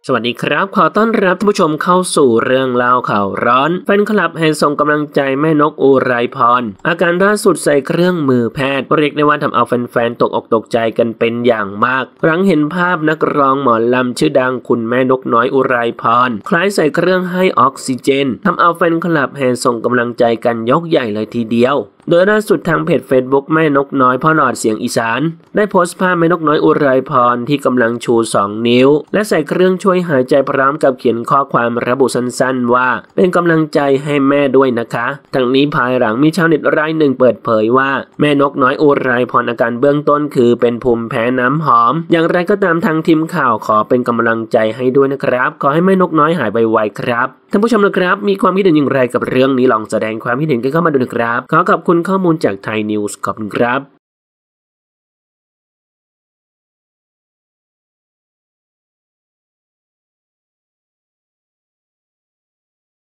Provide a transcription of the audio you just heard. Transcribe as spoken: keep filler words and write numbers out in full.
สวัสดีครับขอต้อนรับท่านผู้ชมเข้าสู่เรื่องเล่าข่าวร้อนแฟนคลับให้ส่งกำลังใจแม่นกอุไรพรอาการล่าสุดใส่เครื่องมือแพทย์เรียกได้ว่าทำเอาแฟนๆตกอกตกใจกันเป็นอย่างมากหลังเห็นภาพนักร้องหมอลำชื่อดังคุณแม่นกน้อยอุไรพรคล้ายใส่เครื่องให้ออกซิเจนทำเอาแฟนคลับแห่ส่งกำลังใจกันยกใหญ่เลยทีเดียวโดยล่าสุดทางเพจ Facebook แม่นกน้อยพ่อหลอดเสียงอีสานได้โพสต์ภาพแม่นกน้อยอุไรพรที่กำลังชูสองนิ้วและใส่เครื่องช่วยหายใจพร้อมกับเขียนข้อความระบุสั้นๆว่าเป็นกำลังใจให้แม่ด้วยนะคะทั้งนี้ภายหลังมีชาวเน็ตรายหนึ่งเปิดเผยว่าแม่นกน้อยอุไรพรอาการเบื้องต้นคือเป็นภูมิแพ้น้ำหอมอย่างไรก็ตามทางทีมข่าวขอเป็นกำลังใจให้ด้วยนะครับขอให้แม่นกน้อยหายไวๆครับท่านผู้ชมนะครับมีความคิดเห็นอย่างไรกับเรื่องนี้ลองแสดงความคิดเห็นกันเข้ามาดูนะครับขอขอบคุณข้อมูลจากไทยนิวส์ขอบคุณครับ